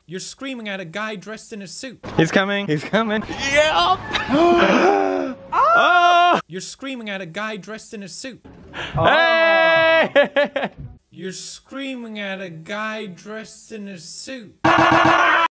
You're screaming at a guy dressed in a suit. He's coming. He's coming. Yeah. Oh. You're screaming at a guy dressed in a suit. Hey. You're screaming at a guy dressed in a suit.